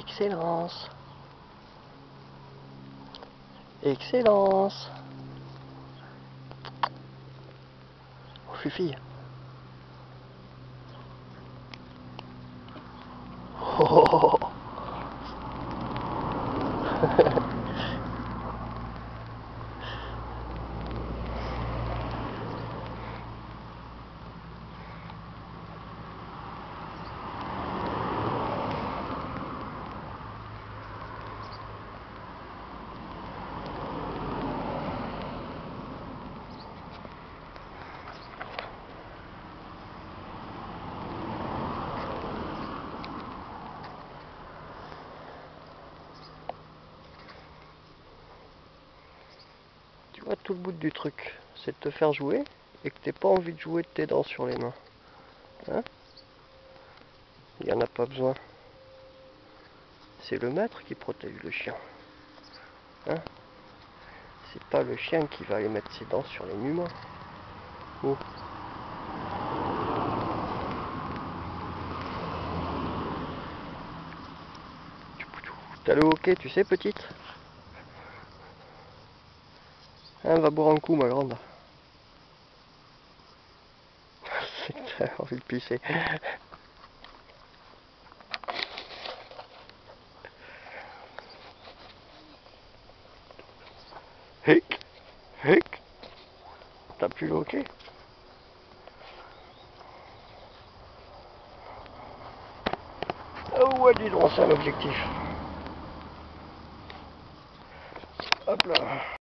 Excellence. Excellence. Oh, Fifi. Oh. Tu vois, tout le bout du truc, c'est de te faire jouer et que t'aies pas envie de jouer de tes dents sur les mains. Hein? Il n'y en a pas besoin. C'est le maître qui protège le chien. Hein? C'est pas le chien qui va aller mettre ses dents sur les humains. Oh. T'as le hockey, tu sais, petite? Hein, va boire un coup, ma grande. T'as envie de pisser. Hic, hic. T'as plus le hockey? Oh ouais, dis donc, c'est un objectif. Hop là.